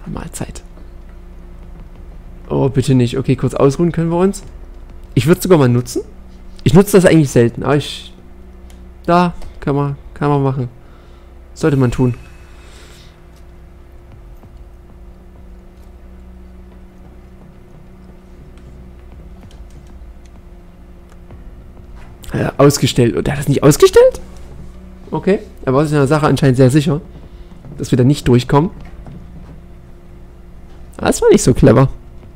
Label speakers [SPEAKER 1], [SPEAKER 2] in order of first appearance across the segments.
[SPEAKER 1] Mahlzeit. Oh, bitte nicht. Okay, kurz ausruhen können wir uns. Ich würde es sogar mal nutzen. Ich nutze das eigentlich selten, aber da, kann man machen. Sollte man tun. Ausgestellt. Und der hat das nicht ausgestellt? Okay. Er war sich in der Sache anscheinend sehr sicher, dass wir da nicht durchkommen. Aber das war nicht so clever.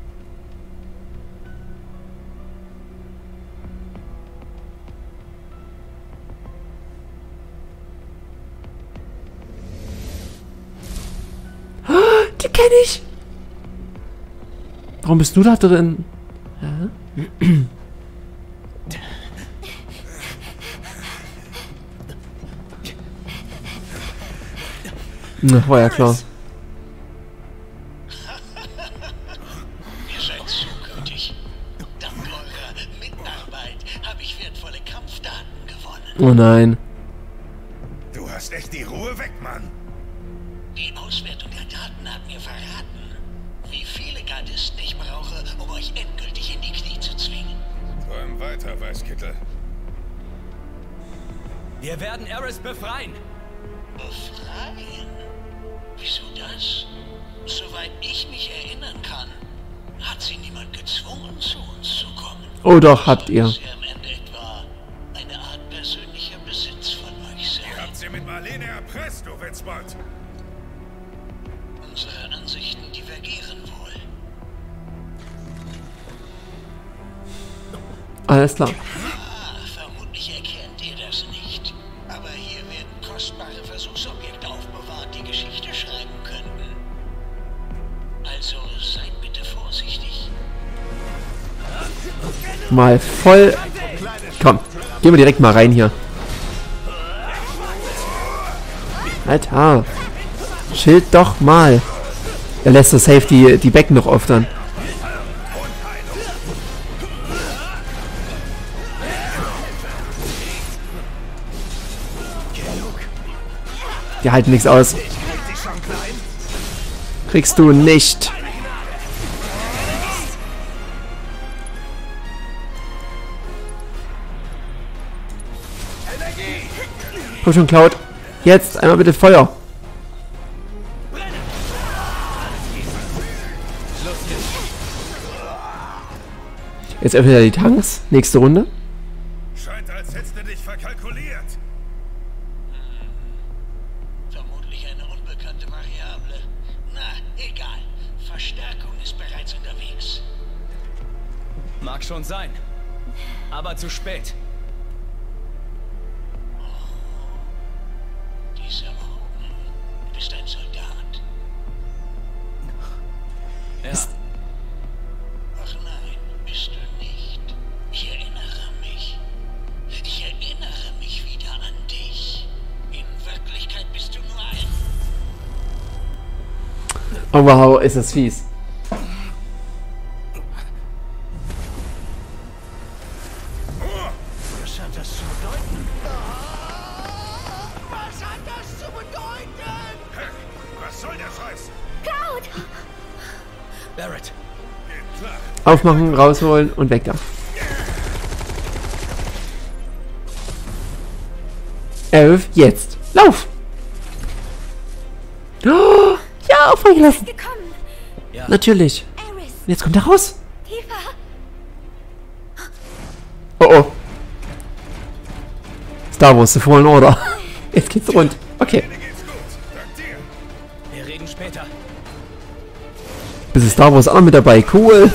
[SPEAKER 1] Die kenne ich! Warum bist du da drin? Ja? Na, war ja klar.
[SPEAKER 2] Ihr seid zukünftig. Dank eurer Mitarbeit habe ich wertvolle Kampfdaten gewonnen.
[SPEAKER 1] Oh nein.
[SPEAKER 3] Du hast echt die Ruhe weg, Mann.
[SPEAKER 2] Die Auswertung der Daten hat mir verraten, wie viele Gardisten ich brauche, um euch endgültig in die Knie zu zwingen.
[SPEAKER 3] Träum weiter, Weißkittel.
[SPEAKER 4] Wir werden Eris befreien.
[SPEAKER 2] Befreien? Wieso das? Soweit ich mich erinnern kann, hat sie niemand gezwungen, zu uns zu kommen.
[SPEAKER 1] Oh doch, habt ihr.
[SPEAKER 2] Sie am Ende etwa eine Art persönlicher Besitz von euch sein.
[SPEAKER 3] Ihr habt sie mit Marlene erpresst, du Witzbold.
[SPEAKER 2] Unsere Ansichten divergieren wohl.
[SPEAKER 1] Alles klar.
[SPEAKER 2] Vermutlich erkennt ihr das nicht. Aber hier werden kostbare Versuchsobjekte aufbewahrt, die Geschichte schreiben könnten. Also seid bitte vorsichtig.
[SPEAKER 1] Mal voll... Komm, gehen wir direkt mal rein hier. Alter. Schild doch mal. Er lässt so safe die Becken noch öffnen. Die halten nichts aus. Kriegst du nicht. Komm schon, Cloud. Jetzt einmal bitte Feuer. Jetzt öffnet er die Tanks. Nächste Runde.
[SPEAKER 3] Scheint, als hättest du dich verkalkuliert.
[SPEAKER 2] Vermutlich eine unbekannte Variable. Na, egal. Verstärkung ist bereits unterwegs.
[SPEAKER 4] Mag schon sein. Aber zu spät.
[SPEAKER 2] Diese Augen. Du bist ein Soldat.
[SPEAKER 4] Ja.
[SPEAKER 2] Ach nein, bist du nicht. Ich erinnere mich. Ich erinnere mich wieder an dich. In Wirklichkeit bist du nur ein...
[SPEAKER 1] Oh wow, ist das fies.
[SPEAKER 2] Was hat das zu bedeuten? Was hat das zu bedeuten?
[SPEAKER 3] Hey, was soll der Scheiß?
[SPEAKER 4] Barrett.
[SPEAKER 3] Geht klar.
[SPEAKER 1] Aufmachen, rausholen und weg da. 11, jetzt. Lauf! Oh, ja, freigelassen.
[SPEAKER 5] Gekommen.
[SPEAKER 4] Ja.
[SPEAKER 1] Natürlich.
[SPEAKER 5] Eris,
[SPEAKER 1] Und jetzt kommt er raus.
[SPEAKER 5] Tifa.
[SPEAKER 1] Oh oh. Star Wars, The Fallen Order. Jetzt geht's rund. Okay.
[SPEAKER 3] Mir geht's gut. Dank dir.
[SPEAKER 4] Wir reden später.
[SPEAKER 1] Bis ist Star Wars auch noch mit dabei. Cool.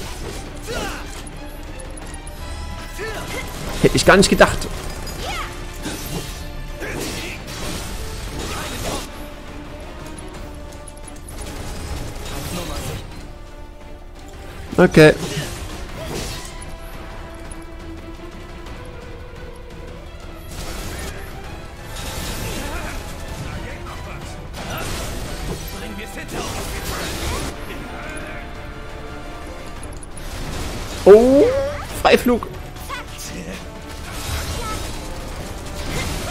[SPEAKER 1] Hätte ich gar nicht gedacht. Okay.
[SPEAKER 4] Bringen wir es hinter uns.
[SPEAKER 1] Oh, Freiflug.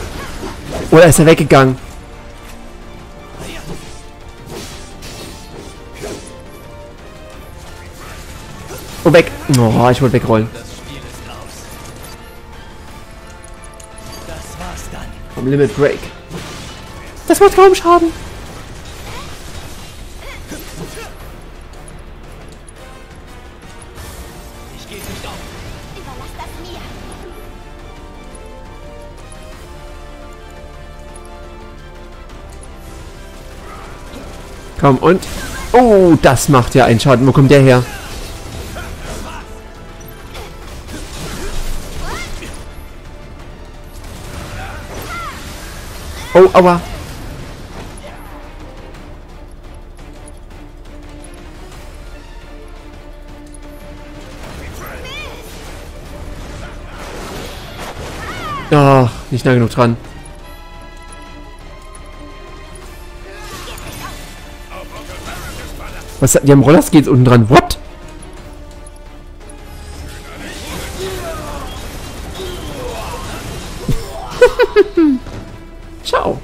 [SPEAKER 1] Oh, da ist er weggegangen. Oh, weg. Oh, ich wollte wegrollen.
[SPEAKER 4] Das Spiel ist aus. Das war's dann.
[SPEAKER 1] Vom Limit Break. Das macht kaum Schaden.
[SPEAKER 4] Ich gebe nicht auf.
[SPEAKER 5] Überlass das mir.
[SPEAKER 1] Komm, und... Oh, das macht ja einen Schaden. Wo kommt der her? Oh, aua. Ach, nicht nah genug dran. Was? Die haben Rollerskates unten dran. What? Ciao.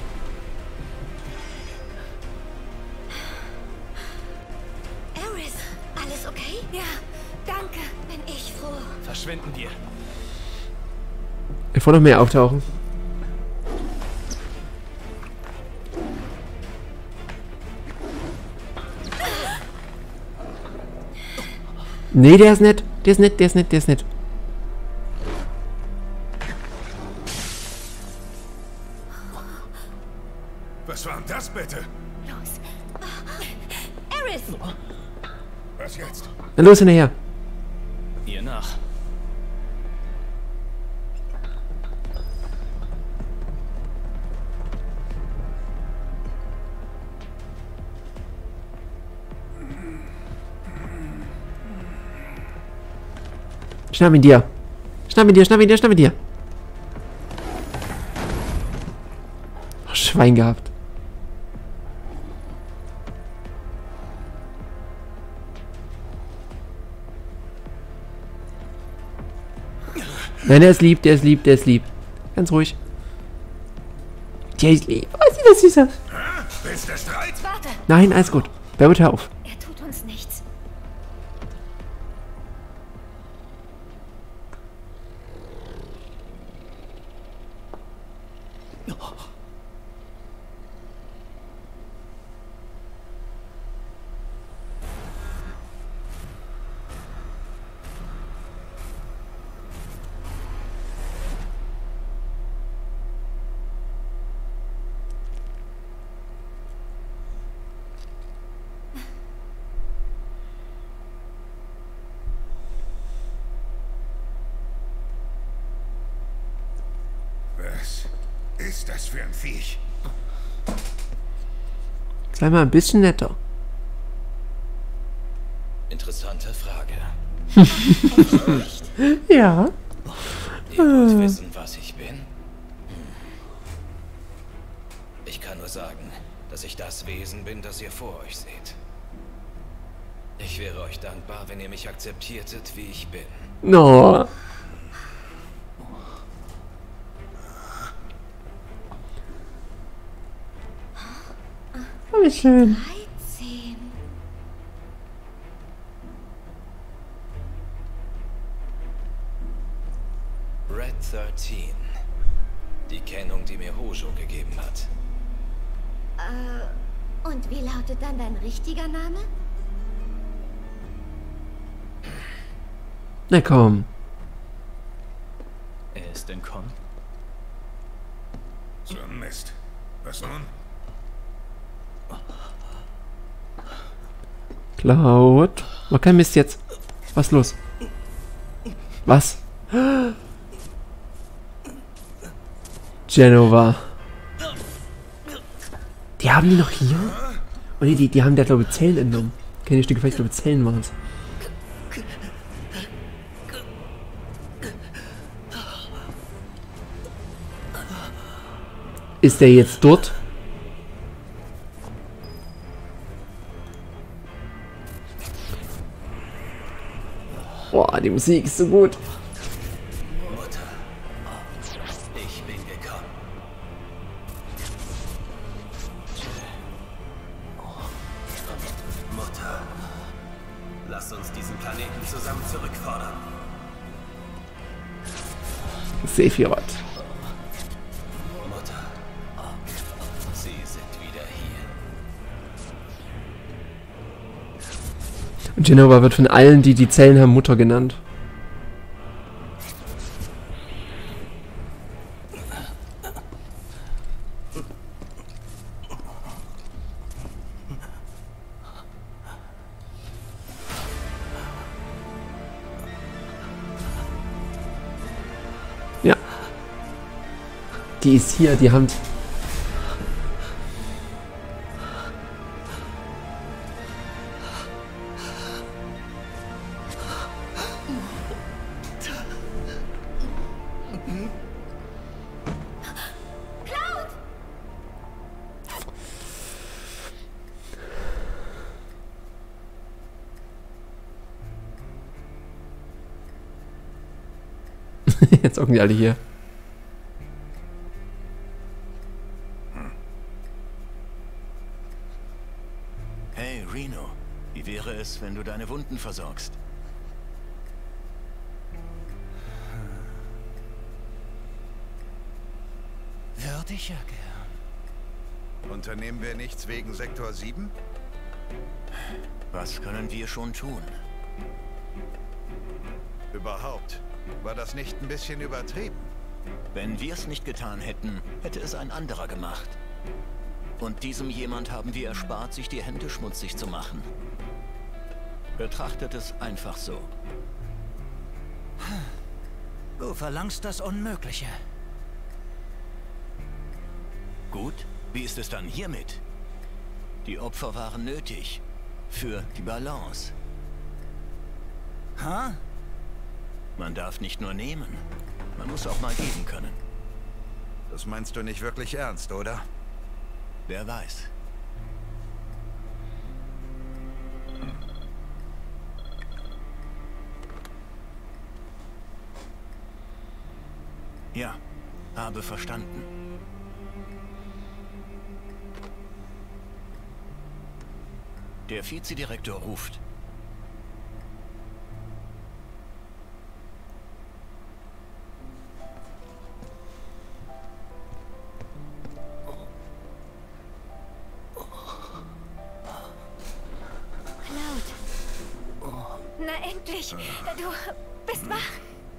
[SPEAKER 5] Aerith, alles okay? Ja, danke. Bin ich froh.
[SPEAKER 4] Verschwinden wir.
[SPEAKER 1] Bevor noch mehr auftauchen. Nee, der ist nett. Der ist nett, der ist nett, der ist nett.
[SPEAKER 3] Was war denn das bitte?
[SPEAKER 5] Los. Aerith!
[SPEAKER 3] Was jetzt?
[SPEAKER 1] Na los, hinterher.
[SPEAKER 4] Ihr nach.
[SPEAKER 1] Schnapp ihn dir. Schnapp ihn dir, schnapp ihn dir, schnapp ihn dir. Oh, Schwein gehabt. Nein, der ist lieb, der ist lieb, der ist lieb. Ganz ruhig. Der ist lieb. Oh, sieht das süß aus.
[SPEAKER 3] Willst du Streit?
[SPEAKER 5] Warte,
[SPEAKER 1] Nein, alles gut. Berbert, hör auf.
[SPEAKER 5] er tut uns nichts.
[SPEAKER 3] Was ist das für ein Viech?
[SPEAKER 1] Sei mal ein bisschen netter.
[SPEAKER 4] Interessante Frage.
[SPEAKER 1] Ja.
[SPEAKER 4] Ihr wollt wissen, was ich bin? Ich kann nur sagen, dass ich das Wesen bin, das ihr vor euch seht. Ich wäre euch dankbar, wenn ihr mich akzeptiertet, wie ich bin.
[SPEAKER 1] No. Oh, wie schön.
[SPEAKER 5] 13.
[SPEAKER 4] Red 13. Die Kennung, die mir Hojo gegeben hat.
[SPEAKER 5] Und wie lautet dann dein richtiger Name?
[SPEAKER 1] Na komm.
[SPEAKER 4] Er ist entkommen.
[SPEAKER 3] So ein Mist. Was nun?
[SPEAKER 1] Cloud. Mach kein Mist jetzt. Was ist los? Was? Genova. Die haben die noch hier? Oh nee, die haben da glaube ich Zellen entnommen. Keine Stücke, vielleicht glaube ich Zellen waren es. Ist der jetzt dort? Boah, die Musik ist so gut.
[SPEAKER 4] Mutter, ich bin gekommen. Mutter, Lass uns diesen Planeten zusammen zurückfordern.
[SPEAKER 1] Sephiroth.
[SPEAKER 4] Mutter. Sie sind wieder hier.
[SPEAKER 1] Und Jenova wird von allen, die die Zellen haben, Mutter genannt. Ja. Die ist hier, die Hand. Jetzt hocken die alle hier.
[SPEAKER 6] Hey, Reno. Wie wäre es, wenn du deine Wunden versorgst?
[SPEAKER 3] Würde ich ja gern. Unternehmen wir nichts wegen Sektor 7?
[SPEAKER 6] Was können wir schon tun?
[SPEAKER 3] Überhaupt. War das nicht ein bisschen übertrieben?
[SPEAKER 6] Wenn wir es nicht getan hätten, hätte es ein anderer gemacht. Und diesem jemand haben wir erspart, sich die Hände schmutzig zu machen. Betrachtet es einfach so.
[SPEAKER 3] Du verlangst das Unmögliche.
[SPEAKER 6] Gut, wie ist es dann hiermit? Die Opfer waren nötig. Für die Balance.
[SPEAKER 3] Ha?
[SPEAKER 6] Man darf nicht nur nehmen. Man muss auch mal geben können.
[SPEAKER 3] Das meinst du nicht wirklich ernst, oder?
[SPEAKER 6] Wer weiß. Ja, habe verstanden. Der Vizedirektor ruft.
[SPEAKER 5] Na endlich! Du bist wach!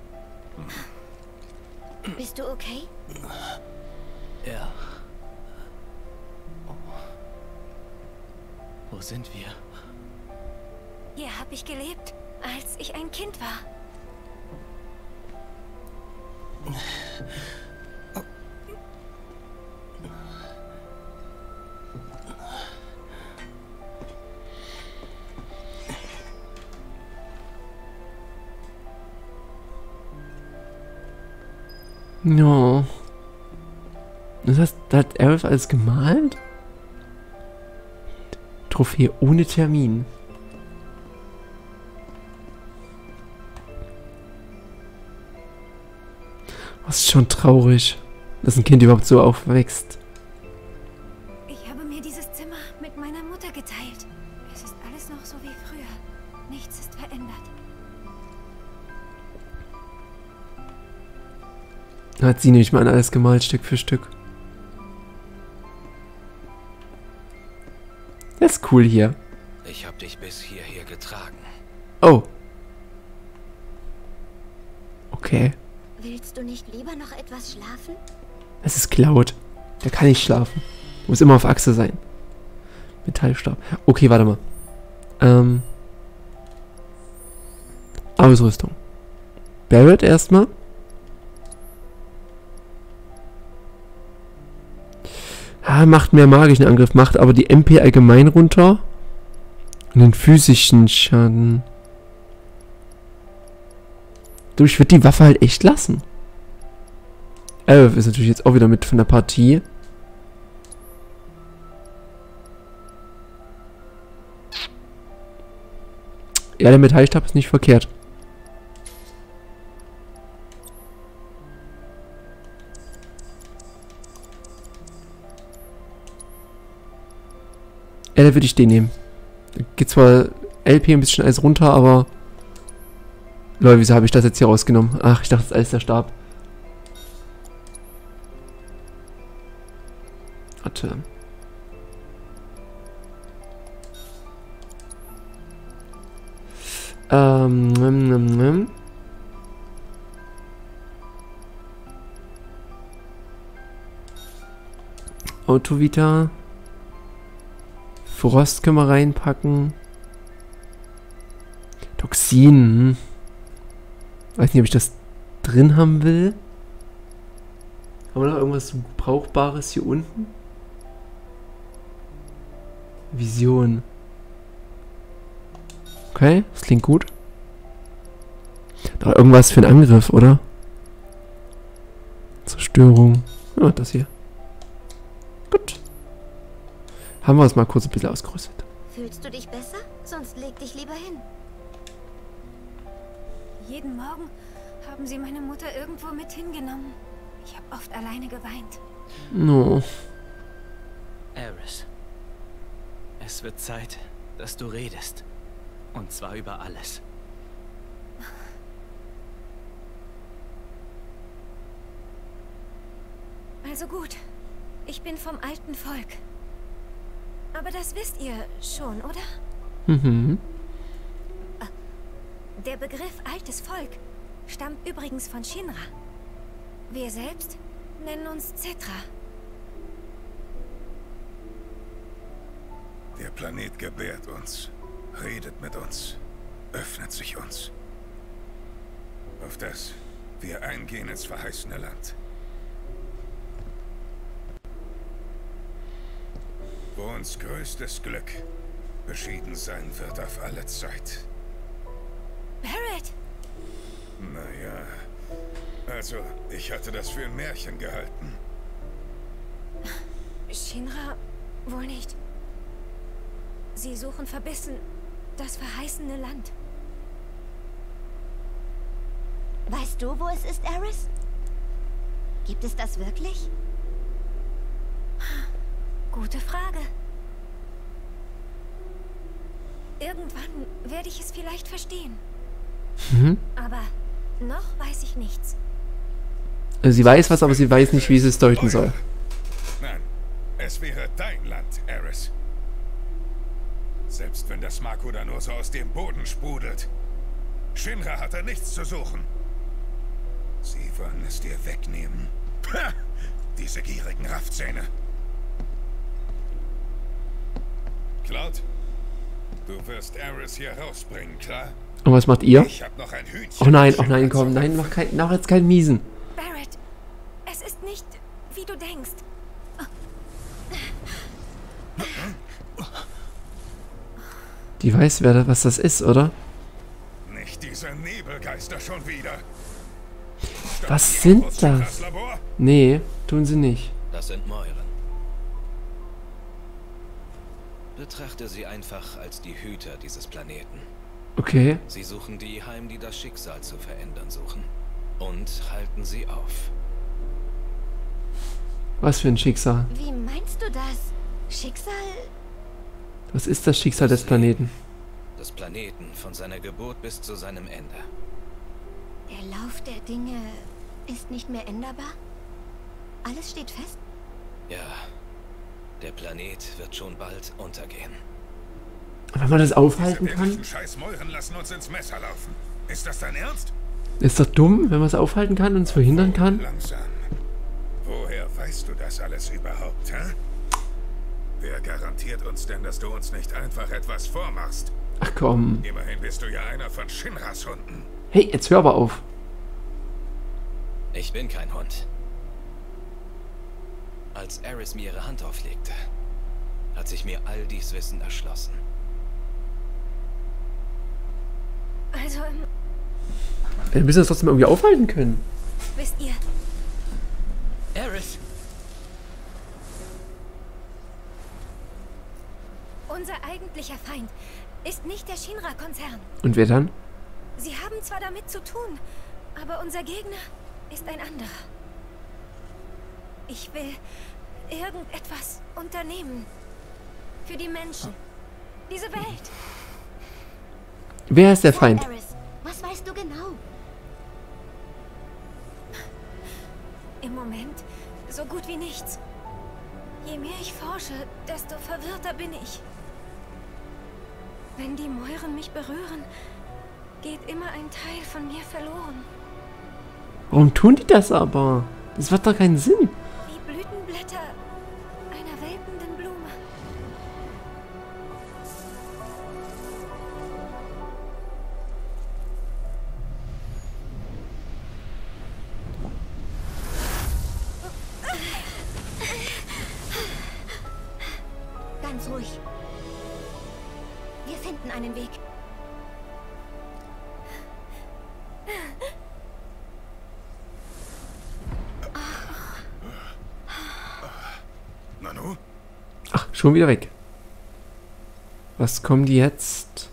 [SPEAKER 5] Bist du okay?
[SPEAKER 6] Ja. Wo sind wir?
[SPEAKER 5] Hier habe ich gelebt, als ich ein Kind war.
[SPEAKER 1] Ja. Das heißt, da hat Aerith alles gemalt? Trophäe ohne Termin. Das ist schon traurig, dass ein Kind überhaupt so aufwächst.
[SPEAKER 5] Ich habe mir dieses Zimmer mit meiner Mutter geteilt. Es ist alles noch so wie früher. Nichts ist verändert.
[SPEAKER 1] Hat sie nicht mal an alles gemalt, Stück für Stück. Das ist cool hier.
[SPEAKER 4] Ich habe dich bis hierher getragen.
[SPEAKER 1] Oh. Okay.
[SPEAKER 5] Willst du nicht lieber noch etwas schlafen?
[SPEAKER 1] Es ist Cloud. Der kann nicht schlafen. Muss immer auf Achse sein. Metallstab. Okay, warte mal. Ausrüstung. Barret erstmal. Macht mehr magischen Angriff, macht aber die MP allgemein runter. Und den physischen Schaden. Ich würde die Waffe halt echt lassen. Aerith ist natürlich jetzt auch wieder mit von der Partie. Ja, der Metallstab ist nicht verkehrt. Ja, da würde ich den nehmen. Geht zwar LP ein bisschen alles runter, aber... Lol, wieso habe ich das jetzt hier rausgenommen? Ach, ich dachte, das ist alles der Stab. Warte. Autovita. Frost können wir reinpacken. Toxin. Weiß nicht, ob ich das drin haben will. Haben wir noch irgendwas Brauchbares hier unten? Vision. Okay, das klingt gut. Doch irgendwas für einen Angriff, oder? Zerstörung. Ah, das hier. Gut. Haben wir uns mal kurz ein bisschen ausgerüstet.
[SPEAKER 5] Fühlst du dich besser? Sonst leg dich lieber hin. Jeden Morgen haben sie meine Mutter irgendwo mit hingenommen. Ich habe oft alleine geweint.
[SPEAKER 1] No.
[SPEAKER 7] Eris, es wird Zeit, dass du redest. Und zwar über alles.
[SPEAKER 5] Also gut. Ich bin vom alten Volk. Aber das wisst ihr schon, oder?
[SPEAKER 1] Mhm.
[SPEAKER 5] Der Begriff altes Volk stammt übrigens von Shinra. Wir selbst nennen uns Cetra.
[SPEAKER 3] Der Planet gebärt uns, redet mit uns, öffnet sich uns. Auf das wir eingehen ins verheißene Land. Wo uns größtes Glück beschieden sein wird auf alle Zeit.
[SPEAKER 5] Barret!
[SPEAKER 3] Naja, also ich hatte das für ein Märchen gehalten.
[SPEAKER 5] Shinra wohl nicht. Sie suchen verbissen das verheißene Land.
[SPEAKER 8] Weißt du, wo es ist, Eris? Gibt es das wirklich?
[SPEAKER 5] Gute Frage. Irgendwann werde ich es vielleicht verstehen.
[SPEAKER 1] Mhm.
[SPEAKER 5] Aber noch weiß ich nichts.
[SPEAKER 1] Also sie weiß was, aber sie weiß nicht, wie sie es deuten soll.
[SPEAKER 3] Nein, es wäre dein Land, Eris. Selbst wenn das Mako da nur so aus dem Boden sprudelt. Shinra hat da nichts zu suchen. Sie wollen es dir wegnehmen. Ha! Diese gierigen Raffzähne. Cloud, du wirst Eris hier rausbringen, klar?
[SPEAKER 1] Und was macht ihr?
[SPEAKER 3] Ich hab noch ein Hühnchen.
[SPEAKER 1] Oh nein, komm, nein, mach jetzt keinen Miesen.
[SPEAKER 5] Barret, es ist nicht, wie du denkst.
[SPEAKER 1] Die weiß, was das ist, oder?
[SPEAKER 3] Nicht diese Nebelgeister schon wieder.
[SPEAKER 1] Was sind das? Nee, tun sie nicht.
[SPEAKER 4] Das sind Mäuren. Betrachte sie einfach als die Hüter dieses Planeten.
[SPEAKER 1] Okay.
[SPEAKER 4] Sie suchen die heim, die das Schicksal zu verändern suchen. Und halten sie auf.
[SPEAKER 1] Was für ein Schicksal?
[SPEAKER 8] Wie meinst du das? Schicksal?
[SPEAKER 1] Was ist das Schicksal des Planeten?
[SPEAKER 4] Des Planeten von seiner Geburt bis zu seinem Ende.
[SPEAKER 8] Der Lauf der Dinge ist nicht mehr änderbar? Alles steht fest?
[SPEAKER 4] Ja, der Planet wird schon bald untergehen.
[SPEAKER 1] Wenn man das aufhalten
[SPEAKER 3] Diese
[SPEAKER 1] kann?
[SPEAKER 3] dämlichen Scheißmäuren lassen uns ins Messer laufen. Ist das dein Ernst?
[SPEAKER 1] Ist doch dumm, wenn man es aufhalten kann und es verhindern kann?
[SPEAKER 3] Langsam. Woher weißt du das alles überhaupt, hä? Wer garantiert uns denn, dass du uns nicht einfach etwas vormachst?
[SPEAKER 1] Ach komm.
[SPEAKER 3] Immerhin bist du ja einer von Shinras Hunden.
[SPEAKER 1] Hey, jetzt hör aber auf.
[SPEAKER 4] Ich bin kein Hund. Als Eris mir ihre Hand auflegte, hat sich mir all dies Wissen erschlossen.
[SPEAKER 5] Also,
[SPEAKER 1] Wir müssen das trotzdem irgendwie aufhalten können.
[SPEAKER 5] wisst ihr,
[SPEAKER 7] Eris!
[SPEAKER 5] unser eigentlicher Feind ist nicht der Shinra-Konzern.
[SPEAKER 1] Und wer dann?
[SPEAKER 5] Sie haben zwar damit zu tun, aber unser Gegner ist ein anderer. Ich will irgendetwas unternehmen. Für die Menschen. Diese Welt.
[SPEAKER 1] Wer ist der Feind?
[SPEAKER 8] Eris, was weißt du genau?
[SPEAKER 5] Im Moment so gut wie nichts. Je mehr ich forsche, desto verwirrter bin ich. Wenn die Mäuren mich berühren, geht immer ein Teil von mir verloren.
[SPEAKER 1] Warum tun die das aber? Das macht doch keinen Sinn.
[SPEAKER 5] Wie Blütenblätter einer welkenden Blume.
[SPEAKER 8] Ganz ruhig. Wir finden einen Weg.
[SPEAKER 3] Nanu?
[SPEAKER 1] Ach, schon wieder weg. Was kommen die jetzt?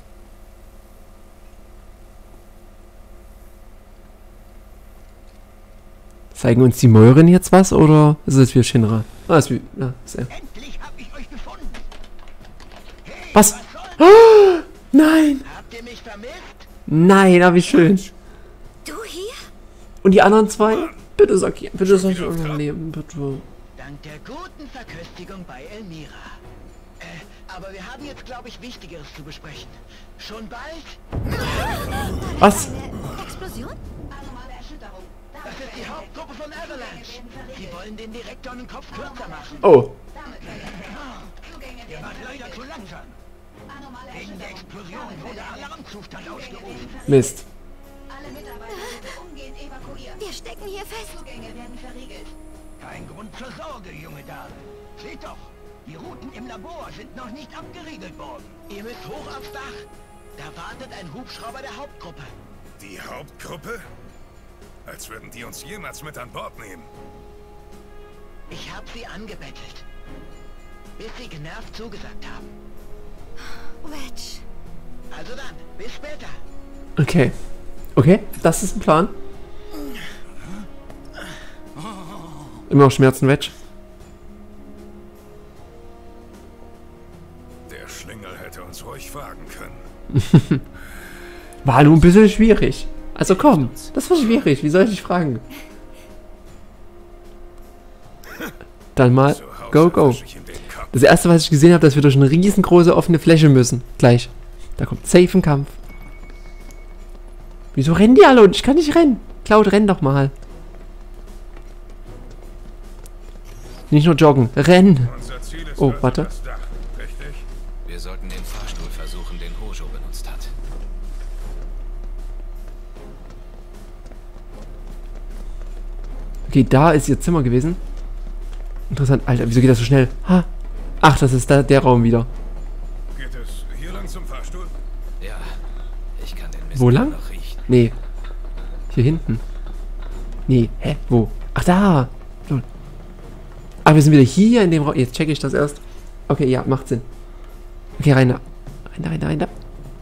[SPEAKER 1] Zeigen uns die Mäuren jetzt was, oder ist es wie Shinra? Ah, ist wie... Ah, ist er.
[SPEAKER 2] Endlich hab ich euch gefunden. Hey,
[SPEAKER 1] Was?
[SPEAKER 2] soll das?
[SPEAKER 1] Ah, nein!
[SPEAKER 2] Habt ihr mich vermisst?
[SPEAKER 1] Nein, aber wie schön.
[SPEAKER 8] Du hier?
[SPEAKER 1] Und die anderen zwei? Bitte sag hier, bitte sag ich irgendwann leben, bitte.
[SPEAKER 2] Dank der guten Verköstigung bei Elmira. Aber wir haben jetzt, glaube ich, Wichtigeres zu besprechen. Schon bald?
[SPEAKER 1] Was?
[SPEAKER 8] Eine Explosion?
[SPEAKER 2] Das ist die Hauptgruppe von Avalanche. Sie wollen den Direktor den Kopf kürzer machen.
[SPEAKER 1] Oh,
[SPEAKER 2] Ihr wart leider zu langsam. Wegen der Explosion wurde Alarmzustand ausgerufen.
[SPEAKER 1] Mist.
[SPEAKER 8] Wir stecken hier fest.
[SPEAKER 2] Kein Grund zur Sorge, junge Dame. Seht doch, die Routen im Labor sind noch nicht abgeriegelt worden. Ihr müsst hoch aufs Dach. Da wartet ein Hubschrauber der Hauptgruppe.
[SPEAKER 3] Die Hauptgruppe? Als würden die uns jemals mit an Bord nehmen.
[SPEAKER 2] Ich habe sie angebettelt, bis sie genervt zugesagt haben.
[SPEAKER 8] Wedge.
[SPEAKER 2] Also dann, bis später.
[SPEAKER 1] Okay. Okay, das ist ein Plan. Immer noch Schmerzen, Wedge.
[SPEAKER 3] Der Schlingel hätte uns ruhig fragen können.
[SPEAKER 1] War nur ein bisschen schwierig. Also komm, das war schwierig. Wie soll ich dich fragen? Dann mal,
[SPEAKER 3] Zu Hause
[SPEAKER 1] go, go.
[SPEAKER 3] wasch ich in den Kopf.
[SPEAKER 1] Das erste, was ich gesehen habe, dass wir durch eine riesengroße offene Fläche müssen. Gleich. Da kommt safe ein Kampf. Wieso rennen die alle und ich kann nicht rennen? Cloud, renn doch mal. Nicht nur joggen, renn.
[SPEAKER 3] Unser Ziel ist
[SPEAKER 1] Oh,
[SPEAKER 3] also
[SPEAKER 1] warte.
[SPEAKER 3] das Dach, richtig?
[SPEAKER 4] Wir sollten den Fahrstuhl versuchen, den Hojo benutzt hat.
[SPEAKER 1] Okay, da ist ihr Zimmer gewesen. Interessant. Alter, wieso geht das so schnell? Ha. Ach, das ist da der Raum wieder.
[SPEAKER 3] Geht es hier lang zum Fahrstuhl?
[SPEAKER 4] Ja, ich kann den Mist
[SPEAKER 1] Wo lang?
[SPEAKER 4] noch riechen.
[SPEAKER 1] Nee. Hier hinten. Nee, hä? Wo? Ach, da. Lol. Ah, wir sind wieder hier in dem Raum. Jetzt checke ich das erst. Okay, ja, macht Sinn. Okay, rein da. Rein da, rein da, rein da.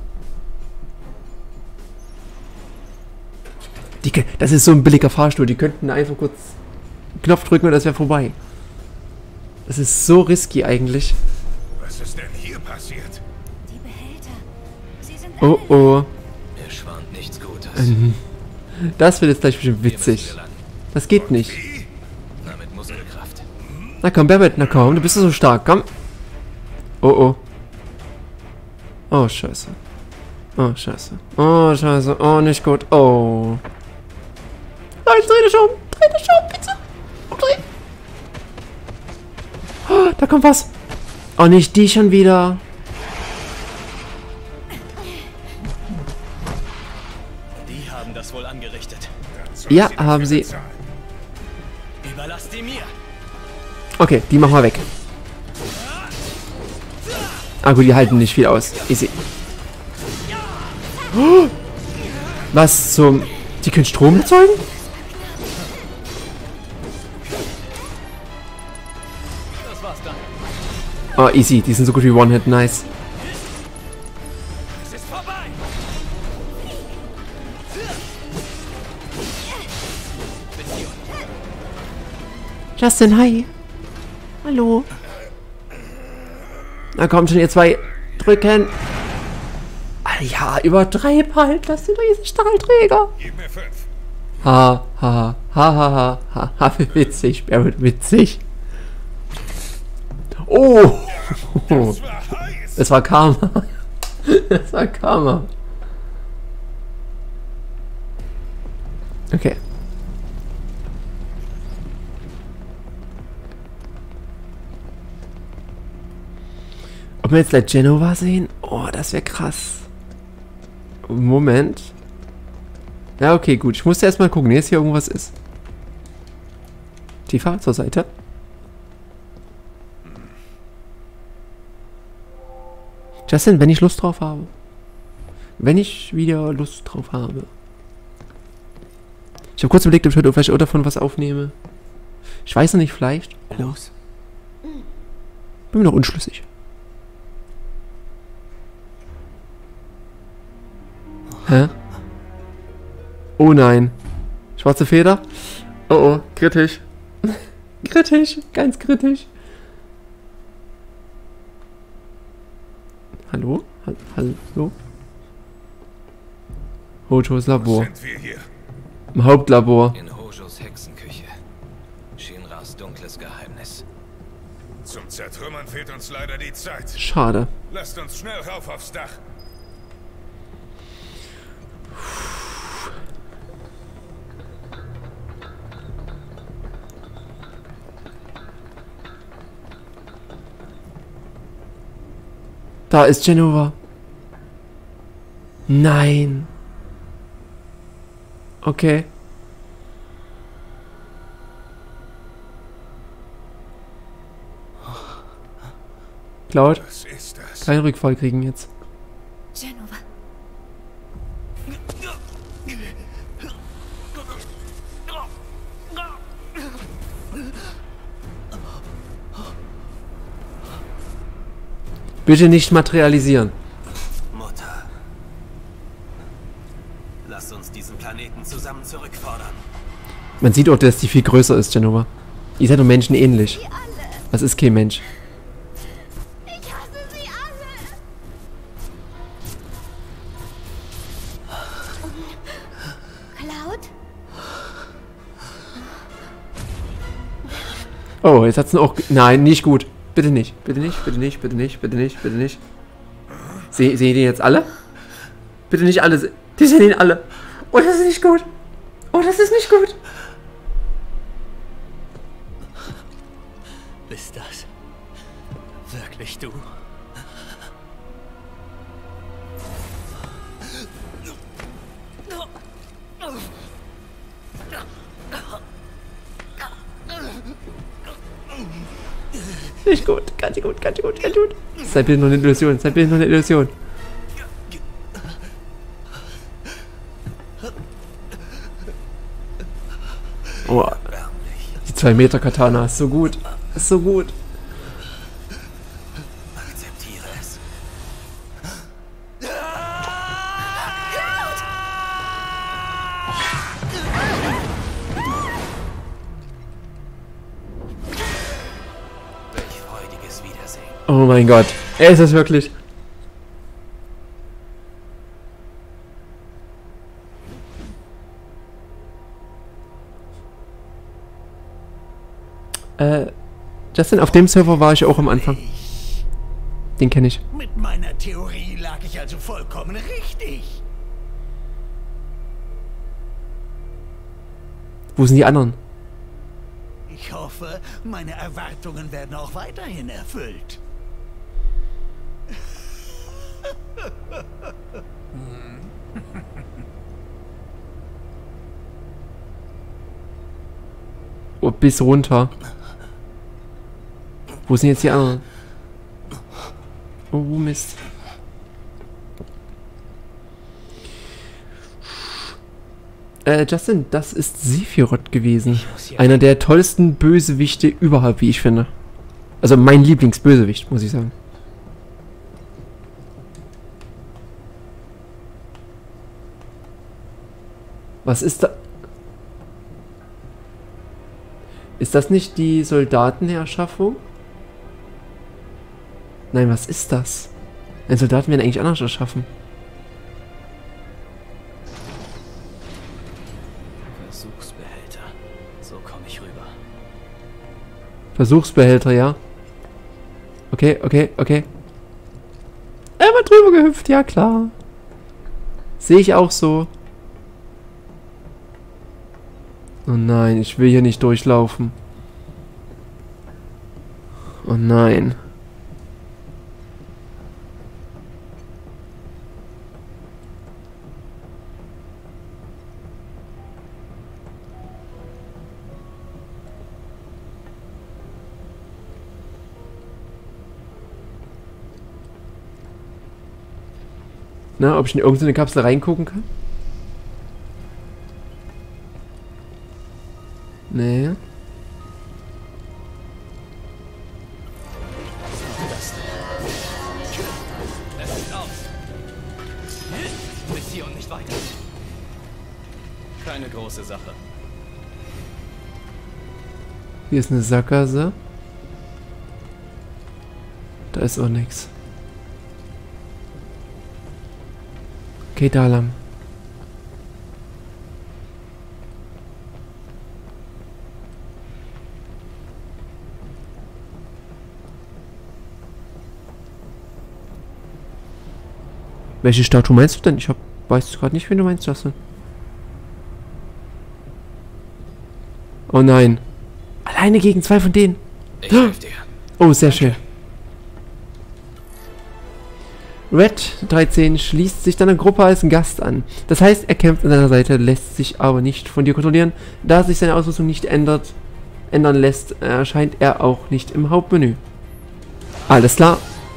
[SPEAKER 1] Das ist so ein billiger Fahrstuhl. Die könnten einfach kurz einen Knopf drücken und das wäre vorbei. Das ist so risky eigentlich.
[SPEAKER 3] Was ist denn hier passiert?
[SPEAKER 5] Die Behälter. Sie sind
[SPEAKER 1] Oh,
[SPEAKER 5] alle
[SPEAKER 1] oh.
[SPEAKER 4] Mir schwant nichts Gutes.
[SPEAKER 1] Das wird jetzt gleich bestimmt
[SPEAKER 4] Hier müssen
[SPEAKER 1] witzig.
[SPEAKER 4] wir lang.
[SPEAKER 1] Das geht nicht.
[SPEAKER 3] Wie?
[SPEAKER 4] Na, mit Muskelkraft.
[SPEAKER 1] Na komm, Babbitt, na komm, du bist so stark, komm. Oh, oh. Oh, scheiße. Oh, scheiße. Oh, scheiße. Oh, nicht gut. Oh. Nein, dreh dich um. Dreh dich um, bitte. Umdrehen. Oh, da kommt was. Oh, nicht die schon wieder.
[SPEAKER 7] Die haben das wohl angerichtet.
[SPEAKER 3] Dann soll
[SPEAKER 1] Ja,
[SPEAKER 3] dafür
[SPEAKER 1] haben sie.
[SPEAKER 3] bezahlen.
[SPEAKER 7] Überlasst die mir.
[SPEAKER 1] Okay, die machen wir weg. Ah gut, die halten nicht viel aus. Easy. Oh, was zum... Die können Strom erzeugen?
[SPEAKER 7] Das war's dann.
[SPEAKER 1] Oh, easy. Die sind so gut wie One-Hit. Nice.
[SPEAKER 7] Es ist vorbei.
[SPEAKER 1] Justin, hi. Hallo. Na komm schon, ihr zwei. Drücken. Alter, ja, übertreib halt. Das sind doch diese Stahlträger.
[SPEAKER 3] Gib mir 5.
[SPEAKER 1] Ha, ha, ha, ha, ha, ha, witzig, Barrett, witzig. Oh!
[SPEAKER 3] Das war heiß.
[SPEAKER 1] Es war Karma. Es war Karma. Okay. Ob wir jetzt gleich Genova sehen? Oh, das wäre krass. Moment. Ja, okay, gut. Ich musste erstmal gucken, jetzt hier irgendwas ist. Tiefer zur Seite. Justin, wenn ich Lust drauf habe. Wenn ich wieder Lust drauf habe. Ich habe kurz überlegt, ob ich heute vielleicht auch davon was aufnehme. Ich weiß noch nicht, vielleicht.
[SPEAKER 7] Los.
[SPEAKER 1] Bin mir noch unschlüssig. Hä? Oh nein. Schwarze Feder? Oh oh, kritisch. Kritisch, ganz kritisch. Hallo? Hallo? Hojos Labor.
[SPEAKER 3] Sind wir hier?
[SPEAKER 1] Im Hauptlabor.
[SPEAKER 4] In Hojos Hexenküche. Shinras dunkles Geheimnis.
[SPEAKER 3] Zum Zertrümmern fehlt uns leider die Zeit.
[SPEAKER 1] Schade.
[SPEAKER 3] Lasst uns schnell rauf aufs Dach.
[SPEAKER 1] Da ist Genova. Nein. Okay. Cloud,
[SPEAKER 3] Was ist das?
[SPEAKER 1] keinen Rückfall kriegen jetzt.
[SPEAKER 5] Genova.
[SPEAKER 1] Bitte nicht materialisieren.
[SPEAKER 7] Mutter. Lass uns diesen Planeten zusammen zurückfordern.
[SPEAKER 1] Man sieht auch, dass die viel größer ist, Genova. Die ist ja nur Menschen ähnlich. Das ist kein Mensch.
[SPEAKER 8] Ich hasse sie alle. Cloud?
[SPEAKER 1] Oh, jetzt hat's auch... Nein, nicht gut. Bitte nicht. Bitte nicht, bitte nicht, bitte nicht, bitte nicht, bitte nicht. Sehen die jetzt alle? Bitte nicht alle. Die sehen ihn alle. Oh, das ist nicht gut. Oh, das ist nicht gut.
[SPEAKER 7] Bist das wirklich du?
[SPEAKER 1] Nicht gut. Ganz gut, ganz gut, ganz gut. Seid bitte nur eine Illusion. Seid bitte nur eine Illusion. Oh, die 2 Meter Katana ist so gut. Ist so gut.
[SPEAKER 7] Akzeptiere es. Welch freudiges Wiedersehen.
[SPEAKER 1] Oh mein Gott. Ist das wirklich? Justin, auf dem Server war ich auch am Anfang. Den kenne ich.
[SPEAKER 2] Mit meiner Theorie lag ich also vollkommen richtig.
[SPEAKER 1] Wo sind die anderen?
[SPEAKER 2] Ich hoffe, meine Erwartungen werden auch weiterhin erfüllt.
[SPEAKER 1] Oh, bis runter. Wo sind jetzt die anderen? Oh, Mist. Justin, das ist Sephiroth gewesen. Einer der tollsten Bösewichte überhaupt, wie ich finde. Also mein Lieblingsbösewicht, muss ich sagen. Was ist da? Ist das nicht die Soldatenerschaffung? Nein, was ist das? Ein Soldaten werden eigentlich anders erschaffen. Versuchsbehälter, ja. Okay, okay, okay. Er war drüber gehüpft, ja klar. Sehe ich auch so. Oh nein, ich will hier nicht durchlaufen. Oh nein. Na, ob ich in irgendeine Kapsel reingucken kann? Nee.
[SPEAKER 7] Es ist aus. Bis hier und nicht weiter. Keine große Sache.
[SPEAKER 1] Hier ist eine Sackgasse. Da ist auch nichts. Okay, da lang. Welche Statue meinst du denn? Ich weiß gerade nicht, wen du meinst, Justin. Oh nein. Alleine gegen 2 von denen.
[SPEAKER 4] Ich helfe dir.
[SPEAKER 1] Oh, sehr schön. Red 13 schließt sich deiner Gruppe als Gast an. Das heißt, er kämpft an deiner Seite, lässt sich aber nicht von dir kontrollieren. Da sich seine Ausrüstung nicht ändern lässt, erscheint er auch nicht im Hauptmenü. Alles klar.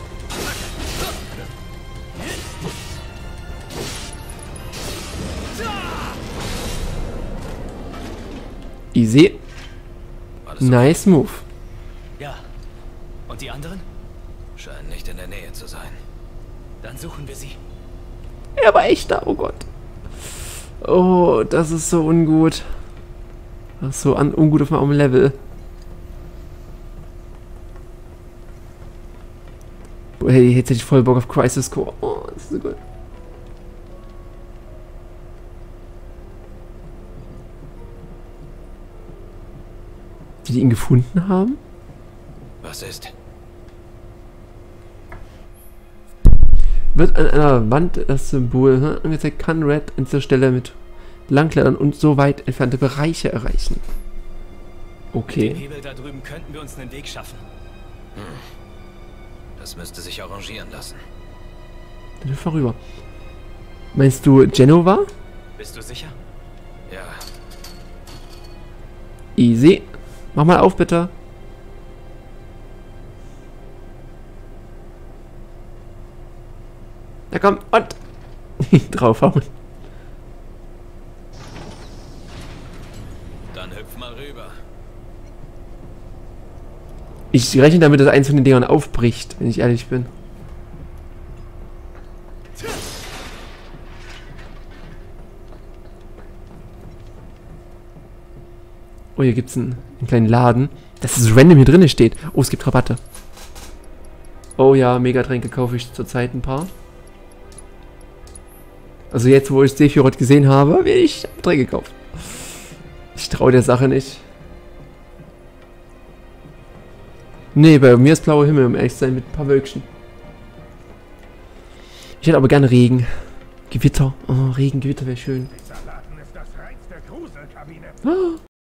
[SPEAKER 1] Easy. Nice move.
[SPEAKER 7] Ja. Und die anderen?
[SPEAKER 4] Scheinen nicht in der Nähe zu sein.
[SPEAKER 7] Dann suchen wir sie.
[SPEAKER 1] Er war echt da, oh Gott. Oh, das ist so ungut. Das ist so ungut auf meinem Level. Boah, hey, jetzt hätte ich voll Bock auf Crisis Core. Oh, das ist so gut. Die ihn gefunden haben?
[SPEAKER 4] Was ist?
[SPEAKER 1] Wird an einer Wand das Symbol angezeigt, kann Red an dieser Stelle mit langklettern und so weit entfernte Bereiche erreichen.
[SPEAKER 7] Den
[SPEAKER 1] Okay.
[SPEAKER 7] Hebel da drüben könnten wir uns einen Weg schaffen.
[SPEAKER 4] Das müsste sich arrangieren lassen.
[SPEAKER 1] Dann hüpf mal rüber. Meinst du Genova?
[SPEAKER 7] Bist du sicher?
[SPEAKER 4] Ja,
[SPEAKER 1] Easy. Mach mal auf, bitte. Na komm, und draufhauen.
[SPEAKER 4] dann hüpf mal rüber.
[SPEAKER 1] Ich rechne damit, dass eins von den Dingern aufbricht, wenn ich ehrlich bin. Oh, hier gibt's einen kleinen Laden. Dass es random hier drin steht. Oh, es gibt Rabatte. Oh ja, Megatränke kaufe ich zurzeit ein paar. Also jetzt, wo ich Sephiroth gesehen habe, werde ich Tränke gekauft. Ich traue der Sache nicht. Nee, bei mir ist blauer Himmel, um ehrlich zu sein, mit ein paar Wölkchen. Ich hätte aber gerne Regen. Gewitter. Oh, Regen, Gewitter wäre schön.
[SPEAKER 3] Dieser Laden ist das Reiz der Gruselkabine.